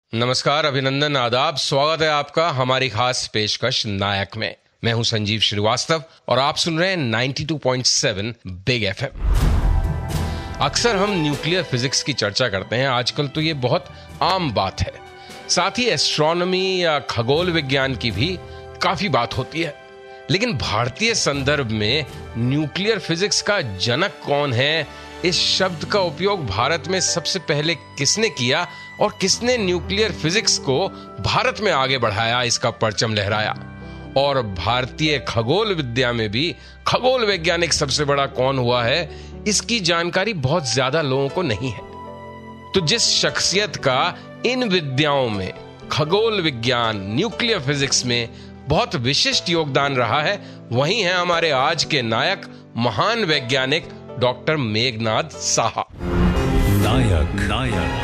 नमस्कार, अभिनंदन, आदाब। स्वागत है आपका हमारी खास पेशकश नायक में। मैं हूं संजीव श्रीवास्तव और आप सुन रहे हैं 92.7 बिग एफएम। अक्सर हम न्यूक्लियर फिजिक्स की चर्चा करते हैं। आजकल तो ये बहुत आम बात है। साथ ही एस्ट्रोनॉमी या खगोल विज्ञान की भी काफी बात होती है। लेकिन भारतीय संदर्भ में न्यूक्लियर फिजिक्स का जनक कौन है, इस शब्द का उपयोग भारत में सबसे पहले किसने किया और किसने न्यूक्लियर फिजिक्स को भारत में आगे बढ़ाया, इसका परचम लहराया। और भारतीय खगोल विद्या में भी खगोल वैज्ञानिक सबसे बड़ा कौन हुआ है, इसकी जानकारी बहुत ज्यादा लोगों को नहीं है। तो जिस शख्सियत का इन विद्याओं में, खगोल विज्ञान, न्यूक्लियर फिजिक्स में बहुत विशिष्ट योगदान रहा है, वही है हमारे आज के नायक, महान वैज्ञानिक डॉक्टर मेघनाद साहा। नायक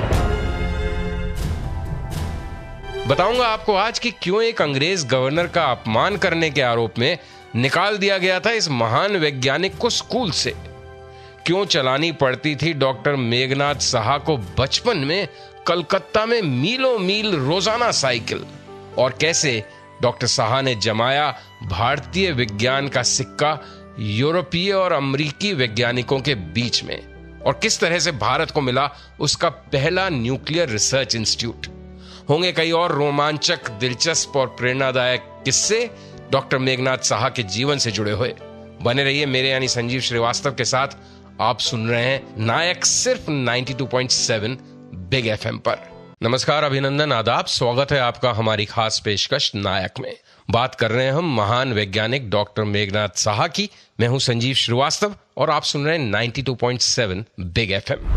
बताऊंगा आपको आज कि क्यों एक अंग्रेज गवर्नर का अपमान करने के आरोप में निकाल दिया गया था इस महान वैज्ञानिक को स्कूल से। क्यों चलानी पड़ती थी डॉक्टर मेघनाद साहा को बचपन में कलकत्ता में मीलों मील रोजाना साइकिल, और कैसे डॉक्टर साहा ने जमाया भारतीय विज्ञान का सिक्का यूरोपीय और अमेरिकी वैज्ञानिकों के बीच में, और किस तरह से भारत को मिला उसका पहला न्यूक्लियर रिसर्च इंस्टीट्यूट। होंगे कई और रोमांचक, दिलचस्प और प्रेरणादायक किस्से डॉक्टर मेघनाद साहा के जीवन से जुड़े हुए। बने रहिए मेरे यानी संजीव श्रीवास्तव के साथ। आप सुन रहे हैं नायक, सिर्फ 92.7 बिग एफएम पर। नमस्कार, अभिनंदन, आदाब। स्वागत है आपका हमारी खास पेशकश नायक में। बात कर रहे हैं हम महान वैज्ञानिक डॉक्टर मेघनाद साहा की। मैं हूं संजीव श्रीवास्तव और आप सुन रहे हैं 92.7 बिग एफएम।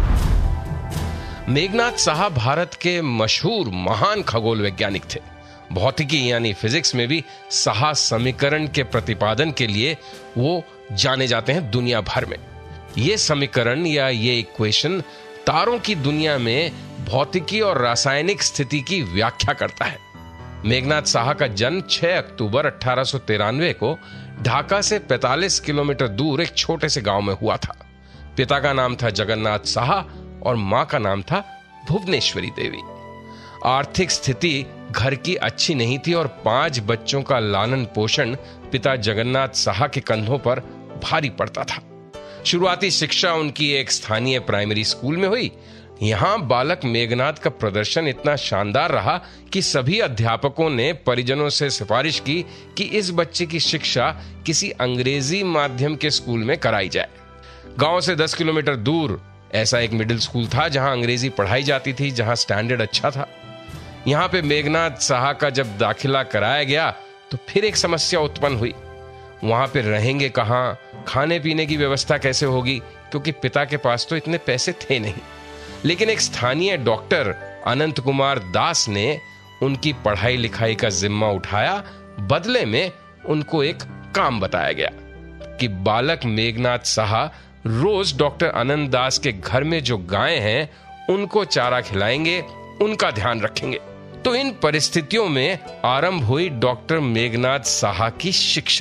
मेघनाद साहा भारत के मशहूर महान खगोल वैज्ञानिक थे। भौतिकी यानी फिजिक्स में भी साहा समीकरण के प्रतिपादन के लिए वो जाने जाते हैं दुनिया भर में। ये समीकरण या ये इक्वेशन तारों की दुनिया में भौतिकी और रासायनिक स्थिति की व्याख्या करता है। मेघनाद साहा का जन्म 6 अक्टूबर 1893 को ढाका से 45 किलोमीटर दूर एक छोटे से गांव में हुआ था। पिता का नाम था जगन्नाथ साहा और मां का नाम था भुवनेश्वरी देवी। आर्थिक स्थिति घर की अच्छी नहीं थी और 5 बच्चों का लालन पोषण पिता जगन्नाथ साहा के कंधों पर भारी पड़ता था। शुरुआती शिक्षा उनकी एक स्थानीय प्राइमरी स्कूल में हुई। यहां बालक मेघनाद का प्रदर्शन इतना शानदार रहा कि सभी अध्यापकों ने परिजनों से सिफारिश की कि इस बच्चे की शिक्षा किसी अंग्रेजी माध्यम के स्कूल में कराई जाए। गांव से 10 किलोमीटर दूर ऐसा एक मिडिल स्कूल था जहां अंग्रेजी पढ़ाई जाती थी, जहां स्टैंडर्ड अच्छा था। यहां पे मेघनाद साहा का जब दाखिला कराया गया तो फिर एक समस्या उत्पन्न हुई। वहां पे रहेंगे कहां, खाने पीने की व्यवस्था कैसे होगी, क्योंकि पिता के पास तो इतने पैसे थे नहीं। लेकिन एक स्थानीय डॉक्टर अनंत कुमार दास ने उनकी पढ़ाई लिखाई का जिम्मा उठाया। बदले में उनको एक काम बताया गया कि बालक मेघनाद साहा रोज डॉक्टर अनंत दास के घर में जो गायें हैं उनको चारा खिलाएंगे, उनका ध्यान रखेंगे। तो इन परिस्थितियों में आरंभ हुई डॉक्टर मेघनाद साहा की शिक्षा।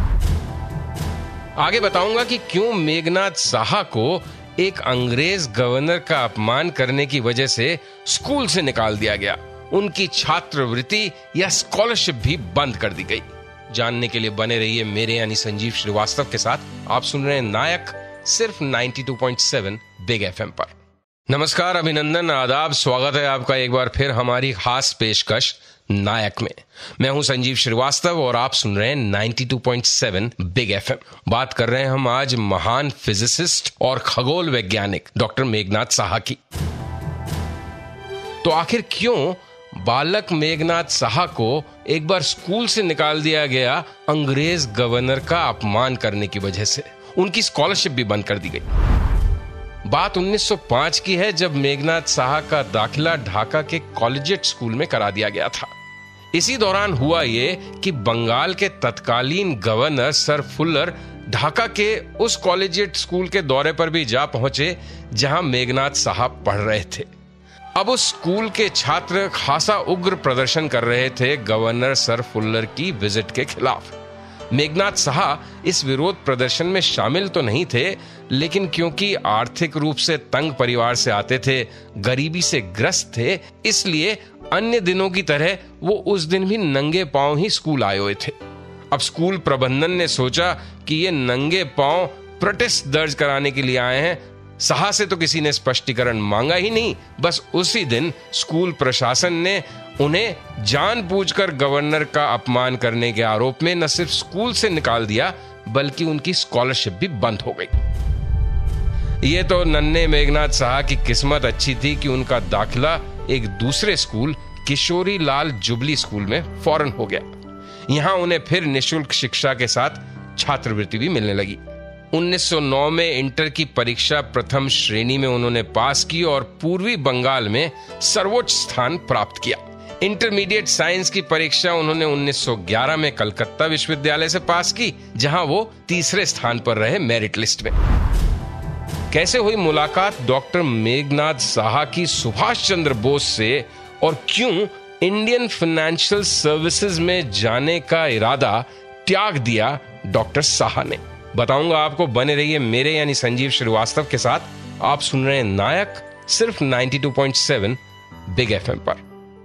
आगे बताऊंगा कि क्यों मेघनाद साहा को एक अंग्रेज गवर्नर का अपमान करने की वजह से स्कूल से निकाल दिया गया। उनकी छात्रवृत्ति या स्कॉलरशिप भी बंद कर दी गई। जानने के लिए बने रहिए मेरे यानी संजीव श्रीवास्तव के साथ। आप सुन रहे हैं नायक, सिर्फ 92.7 बिग एफएम पर। नमस्कार, अभिनंदन, आदाब। स्वागत है आपका एक बार फिर हमारी खास पेशकश नायक में। मैं हूं संजीव श्रीवास्तव और आप सुन रहे हैं 92.7 बिग एफएम। बात कर रहे हैं हम आज महान फिजिसिस्ट और खगोल वैज्ञानिक डॉक्टर मेघनाद साहा की। तो आखिर क्यों बालक मेघनाद साहा को एक बार स्कूल से निकाल दिया गया अंग्रेज गवर्नर का अपमान करने की वजह से? उनकी स्कॉलरशिप भी बंद कर दी गई। बात 1905 की है, जब मेघनाद साहा का दाखिला ढाका के कॉलेजिएट स्कूल में करा दिया गया था। इसी दौरान हुआ ये कि बंगाल के तत्कालीन गवर्नर सर फुल्लर ढाका के उस कॉलेजिएट स्कूल के दौरे पर भी जा पहुंचे जहां मेघनाद साहा पढ़ रहे थे। अब उस स्कूल के छात्र खासा उग्र प्रदर्शन कर रहे थे गवर्नर सर फुल्लर की विजिट के खिलाफ। मेघनाद साहा इस विरोध प्रदर्शन में शामिल तो नहीं थे, लेकिन क्योंकि आर्थिक रूप से तंग परिवार से आते थे, गरीबी से ग्रस्त थे, इसलिए अन्य दिनों की तरह वो उस दिन भी नंगे पांव ही स्कूल आए हुए थे। अब स्कूल प्रबंधन ने सोचा कि ये नंगे पांव प्रोटेस्ट दर्ज कराने के लिए आए हैं। साहा से तो किसी ने स्पष्टीकरण मांगा ही नहीं। बस उसी दिन स्कूल प्रशासन ने उन्हें जानबूझकर गवर्नर का अपमान करने के आरोप में न सिर्फ स्कूल से निकाल दिया, बल्कि उनकी स्कॉलरशिप भी बंद हो गई। ये तो नन्हे मेघनाद साहा की किस्मत अच्छी थी कि उनका दाखिला एक दूसरे school, Kishori Lal jubilee school में फौरन हो गया। यहां उन्हें फिर निःशुल्क शिक्षा के साथ छात्रवृत्ति भी मिलने लगी। 1909 में इंटर की परीक्षा प्रथम श्रेणी में उन्होंने पास की और पूर्वी बंगाल में सर्वोच्च स्थान प्राप्त किया। इंटरमीडिएट साइंस की परीक्षा उन्होंने 1911 में कलकत्ता विश्वविद्यालय से पास की, जहां वो तीसरे स्थान पर रहे मेरिट लिस्ट में। कैसे हुई मुलाकात डॉक्टर मेघनाद साहा की सुभाष चंद्र बोस से, और क्यों इंडियन फाइनेंशियल सर्विसेज में जाने का इरादा त्याग दिया डॉक्टर साहा ने, बताऊंगा आपको। बने रहिए मेरे यानी संजीव श्रीवास्तव के साथ। आप सुन रहे हैं नायक, सिर्फ 92.7 बिग एफएम पर।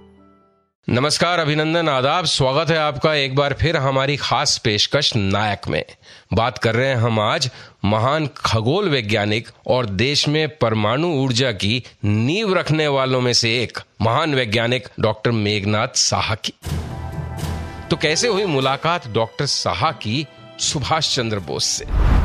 नमस्कार, अभिनंदन, आदाब, स्वागत है आपका एक बार फिर हमारी खास पेशकश नायक में। बात कर रहे हैं हम आज महान खगोल वैज्ञानिक और देश में परमाणु ऊर्जा की नींव रखने वालों में से एक महान वैज्ञानिक डॉक्टर मेघनाद साहा की। तो कैसे हुई मुलाकात डॉक्टर साहा की सुभाष चंद्र बोस से?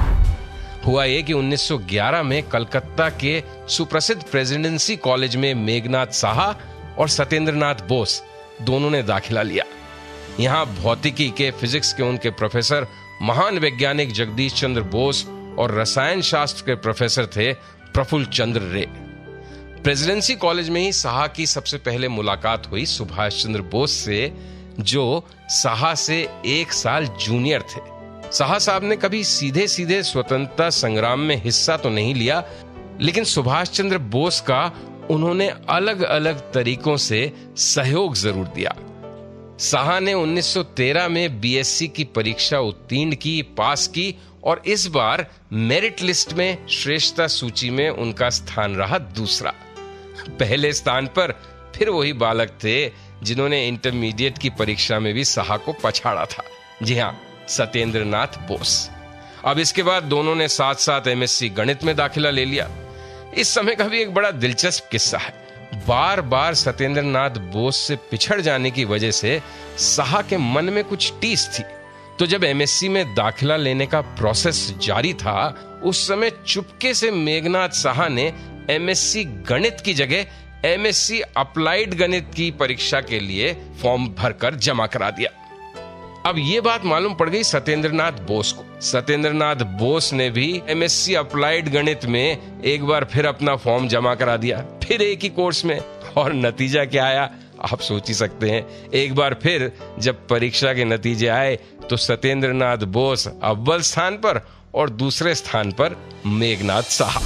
हुआ ये कि 1911 में कलकत्ता के सुप्रसिद्ध प्रेसिडेंसी कॉलेज में मेघनाद साहा और सत्येंद्रनाथ बोस दोनों ने दाखिला लिया। यहां भौतिकी के, फिजिक्स के उनके प्रोफेसर महान वैज्ञानिक जगदीश चंद्र बोस और रसायन शास्त्र के प्रोफेसर थे प्रफुल्ल चंद्र रे। प्रेसिडेंसी कॉलेज में ही साहा की सबसे पहले मुलाकात हुई सुभाष चंद्र बोस से, जो साहा से 1 साल जूनियर थे। साहा साहब ने कभी सीधे सीधे स्वतंत्रता संग्राम में हिस्सा तो नहीं लिया, लेकिन सुभाष चंद्र बोस का उन्होंने अलग अलग तरीकों से सहयोग जरूर दिया। साहा ने 1913 में बीएससी की परीक्षा उत्तीर्ण की, पास की, और इस बार मेरिट लिस्ट में श्रेष्ठता सूची में उनका स्थान रहा दूसरा। पहले स्थान पर फिर वही बालक थे जिन्होंने इंटरमीडिएट की परीक्षा में भी साहा को पछाड़ा था। जी हां, सत्येंद्रनाथ बोस। अब इसके बाद दोनों ने साथ साथ एमएससी गणित में दाखिला ले लिया। इस समय का भी एक बड़ा दिलचस्प किस्सा है। बार बार सत्येंद्रनाथ बोस से पिछड़ जाने की वजह से साहा के मन में कुछ टीस थी। तो जब एमएससी में दाखिला लेने का प्रोसेस जारी था, उस समय चुपके से मेघनाद साहा ने एमएससी गणित की जगह एमएससी अप्लाइड गणित की परीक्षा के लिए फॉर्म भरकर जमा करा दिया। अब ये बात मालूम पड़ गई सत्येंद्रनाथ बोस को। सत्येंद्रनाथ बोस ने भी एमएससी अप्लाइड गणित में एक बार फिर अपना फॉर्म जमा करा दिया, फिर एक ही कोर्स में। और नतीजा क्या आया, आप सोच ही सकते हैं। एक बार फिर जब परीक्षा के नतीजे आए तो सत्येंद्रनाथ बोस अव्वल स्थान पर और दूसरे स्थान पर मेघनाद साहा।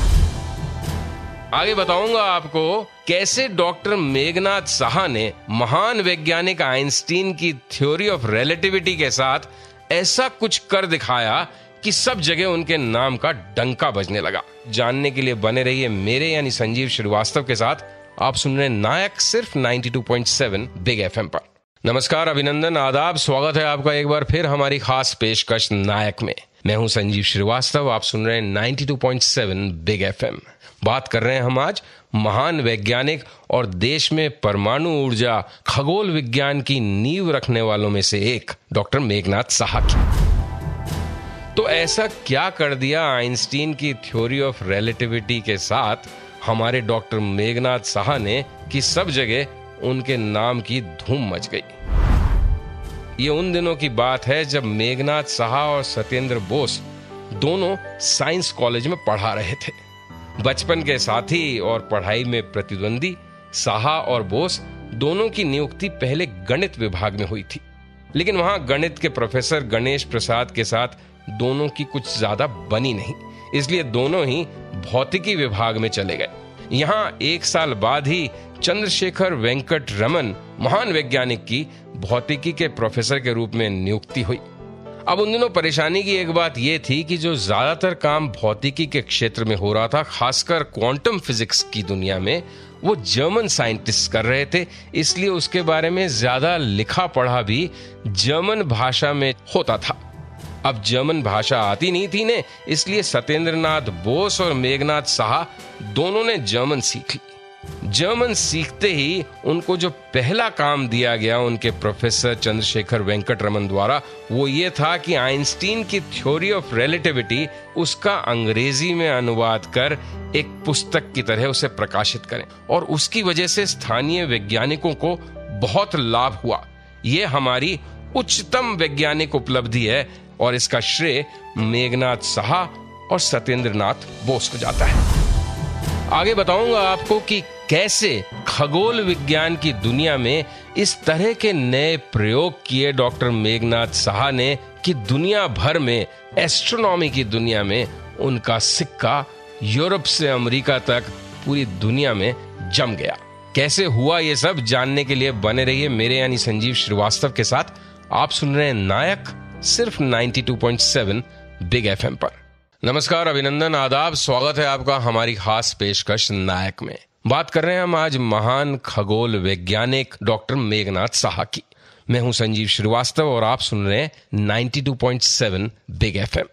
आगे बताऊंगा आपको कैसे डॉक्टर मेघनाद साहा ने महान वैज्ञानिक आइंस्टीन की थ्योरी ऑफ रिलेटिविटी के साथ ऐसा कुछ कर दिखाया कि सब जगह उनके नाम का डंका बजने लगा। जानने के लिए बने रहिए मेरे यानी संजीव श्रीवास्तव के साथ। आप सुन रहे हैं नायक, सिर्फ 92.7 बिग एफएम पर। नमस्कार, अभिनंदन, आदाब, स्वागत है आपका एक बार फिर हमारी खास पेशकश नायक में। मैं हूं संजीव श्रीवास्तव, आप सुन रहे हैं 92.7 बिग एफएम। बात कर रहे हैं हम आज महान वैज्ञानिक और देश में परमाणु ऊर्जा, खगोल विज्ञान की नींव रखने वालों में से एक डॉक्टर मेघनाद साहा की। तो ऐसा क्या कर दिया आइंस्टीन की थ्योरी ऑफ रिलेटिविटी के साथ हमारे डॉक्टर मेघनाद साहा ने कि सब जगह उनके नाम की धूम मच गई। ये उन दिनों की बात है जब मेघनाद साहा और सत्येंद्र बोस दोनों साइंस कॉलेज में पढ़ा रहे थे। बचपन के साथी और पढ़ाई में प्रतिद्वंदी साहा और बोस दोनों की नियुक्ति पहले गणित विभाग में हुई थी, लेकिन वहां गणित के प्रोफेसर गणेश प्रसाद के साथ दोनों की कुछ ज्यादा बनी नहीं, इसलिए दोनों ही भौतिकी विभाग में चले गए। यहां 1 साल बाद ही चंद्रशेखर वेंकट रमन महान वैज्ञानिक की भौतिकी के प्रोफेसर के रूप में नियुक्ति हुई। अब उन दिनों परेशानी की एक बात यह थी कि जो ज्यादातर काम भौतिकी के क्षेत्र में हो रहा था, खासकर क्वांटम फिजिक्स की दुनिया में, वो जर्मन साइंटिस्ट कर रहे थे। इसलिए उसके बारे में ज्यादा लिखा पढ़ा भी जर्मन भाषा में होता था। अब जर्मन भाषा आती नहीं थी ने, इसलिए सत्येंद्रनाथ बोस और मेघनाद साहा दोनों ने जर्मन सीख ली। जर्मन सीखते ही उनको जो पहला काम दिया गया उनके प्रोफेसर चंद्रशेखर वेंकट रमन द्वारा, वो ये था कि आइंस्टीन की थ्योरी ऑफ रिलेटिविटी उसका अंग्रेजी में अनुवाद कर एक पुस्तक की तरह उसे प्रकाशित करें। और उसकी वजह से स्थानीय वैज्ञानिकों को बहुत लाभ हुआ। ये हमारी उच्चतम वैज्ञानिक उपलब्धि है और इसका श्रेय मेघनाद साहा और सत्येंद्रनाथ बोस को जाता है। आगे बताऊंगा आपको कि कैसे खगोल विज्ञान की दुनिया में इस तरह के नए प्रयोग किए डॉक्टर मेघनाद साहा ने कि दुनिया भर में, एस्ट्रोनॉमी की दुनिया में, उनका सिक्का यूरोप से अमेरिका तक पूरी दुनिया में जम गया। कैसे हुआ ये सब जानने के लिए बने रहिए मेरे यानी संजीव श्रीवास्तव के साथ। आप सुन रहे हैं नायक, सिर्फ 92.7 बिग एफएम पर। नमस्कार, अभिनंदन, आदाब, स्वागत है आपका हमारी खास पेशकश नायक में। बात कर रहे हैं हम आज महान खगोल वैज्ञानिक डॉक्टर मेघनाद साहा की। मैं हूं संजीव श्रीवास्तव और आप सुन रहे हैं 92.7 बिग एफएम।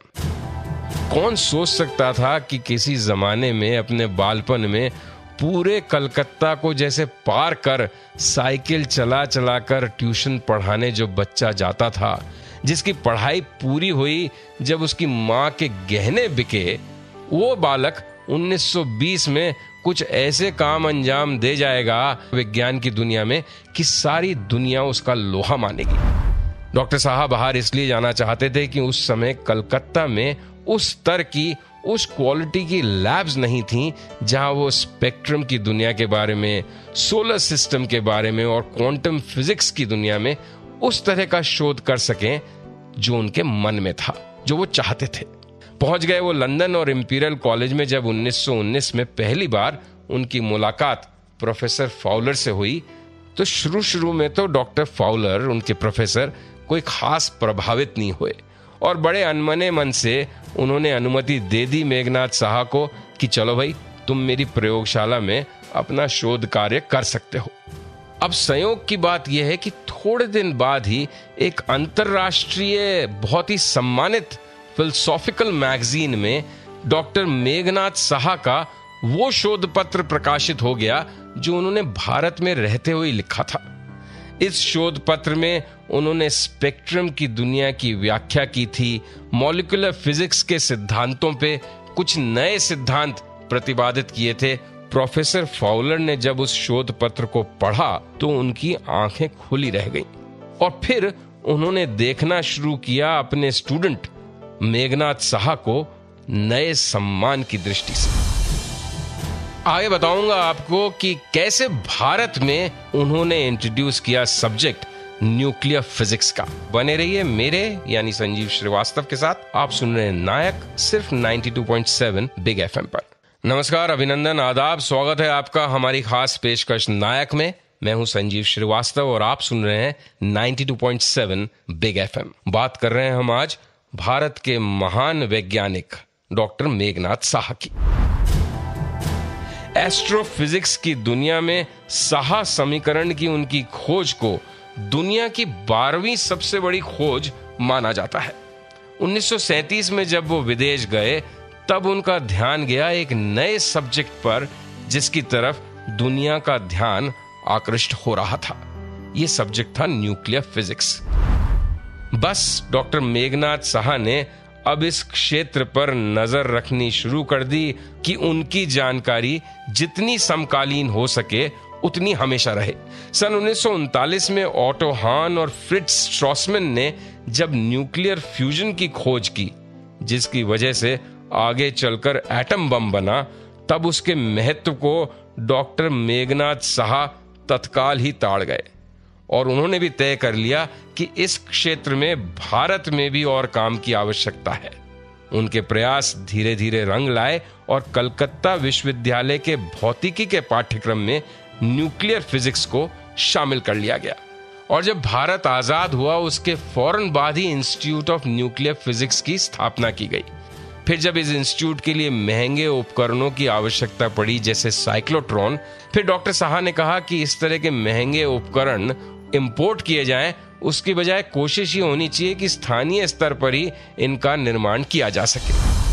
कौन सोच सकता था कि किसी जमाने में अपने बालपन में पूरे कलकत्ता को जैसे पार कर साइकिल चला चला कर ट्यूशन पढ़ाने जो बच्चा जाता था, जिसकी पढ़ाई पूरी हुई जब उसकी माँ के गहने बिके, वो बालक 1920 में कुछ ऐसे काम अंजाम दे जाएगा विज्ञान की दुनिया में कि सारी दुनिया उसका लोहा मानेगी। डॉक्टर साहा बाहर इसलिए जाना चाहते थे कि उस समय कलकत्ता में उस स्तर की, उस क्वालिटी की लैब्स नहीं थी जहां वो स्पेक्ट्रम की दुनिया के बारे में, सोलर सिस्टम के बारे में और क्वांटम फिजिक्स की दुनिया में उस तरह का शोध कर सकें जो उनके मन में था, जो वो चाहते थे। पहुंच गए वो लंदन और इंपीरियल कॉलेज में। जब 1919 में पहली बार उनकी मुलाकात प्रोफेसर फाउलर से हुई तो शुरू में तो डॉक्टर फाउलर, उनके प्रोफेसर, कोई खास प्रभावित नहीं हुए और बड़े अनमने मन से उन्होंने अनुमति दे दी मेघनाद साहा को कि चलो भाई, तुम मेरी प्रयोगशाला में अपना शोध कार्य कर सकते हो। अब संयोग की बात यह है कि थोड़े दिन बाद ही एक अंतरराष्ट्रीय बहुत ही सम्मानित फिलोसॉफिकल मैगजीन में डॉक्टर मेघनाद साहा का वो शोध पत्र प्रकाशित हो गया जो उन्होंने भारत में रहते हुए लिखा था। इस शोध पत्र में उन्होंने स्पेक्ट्रम की दुनिया की व्याख्या की थी, मॉलिक्यूलर फिजिक्स के सिद्धांतों पे कुछ नए सिद्धांत प्रतिपादित किए थे। प्रोफेसर फाउलर ने जब उस शोध पत्र को पढ़ा तो उनकी आंखें खुली रह गईं और फिर उन्होंने देखना शुरू किया अपने स्टूडेंट मेघनाद साहा को नए सम्मान की दृष्टि से। आगे बताऊंगा आपको कि कैसे भारत में उन्होंने इंट्रोड्यूस किया सब्जेक्ट न्यूक्लियर फिजिक्स का। बने रहिए मेरे यानी संजीव श्रीवास्तव के साथ। आप सुन रहे हैं नायक, सिर्फ 92.7 बिग एफएम पर। नमस्कार, अभिनंदन, आदाब, स्वागत है आपका हमारी खास पेशकश नायक में। मैं हूं संजीव श्रीवास्तव और आप सुन रहे हैं 92.7 बिग एफएम। बात कर रहे हैं हम आज भारत के महान वैज्ञानिक डॉक्टर मेघनाद साहा की। एस्ट्रोफिजिक्स की दुनिया में साहा समीकरण की उनकी खोज को दुनिया की 12वीं सबसे बड़ी खोज माना जाता है। 1937 में जब वो विदेश गए तब उनका ध्यान गया एक नए सब्जेक्ट पर जिसकी तरफ दुनिया का ध्यान आकृष्ट हो रहा था। यह सब्जेक्ट था न्यूक्लियर फिजिक्स। बस डॉक्टर मेघनाद साहा ने अब इस क्षेत्र पर नजर रखनी शुरू कर दी कि उनकी जानकारी जितनी समकालीन हो सके उतनी हमेशा रहे। सन 1939 में ऑटो हान और फ्रिट्ज स्ट्रॉसमैन ने जब न्यूक्लियर फ्यूजन की खोज की, जिसकी वजह से आगे चलकर एटम बम बना, तब उसके महत्व को डॉक्टर मेघनाद साहा तत्काल ही ताड़ गए और उन्होंने भी तय कर लिया कि इस क्षेत्र में भारत में भी और काम की आवश्यकता है। उनके प्रयास धीरे धीरे रंग लाए और कलकत्ता विश्वविद्यालय के भौतिकी के पाठ्यक्रम में न्यूक्लियर फिजिक्स को शामिल कर लिया गया और जब भारत आजाद हुआ उसके फौरन बाद ही इंस्टीट्यूट ऑफ न्यूक्लियर फिजिक्स की स्थापना की गई। फिर जब इस इंस्टीट्यूट के लिए महंगे उपकरणों की आवश्यकता पड़ी जैसे साइक्लोट्रॉन, फिर डॉक्टर साहा ने कहा कि इस तरह के महंगे उपकरण इंपोर्ट किए जाएं, उसकी बजाय कोशिश ये होनी चाहिए कि स्थानीय स्तर पर ही इनका निर्माण किया जा सके।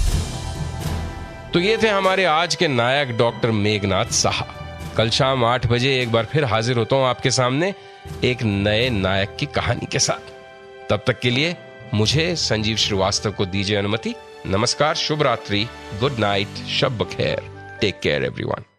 तो ये थे हमारे आज के नायक डॉक्टर मेघनाद साहा। कल शाम 8 बजे एक बार फिर हाजिर होता हूं आपके सामने एक नए नायक की कहानी के साथ। तब तक के लिए मुझे संजीव श्रीवास्तव को दीजिए अनुमति। नमस्कार, शुभ रात्रि, गुड नाइट, शब बखैर, टेक केयर एवरीवन।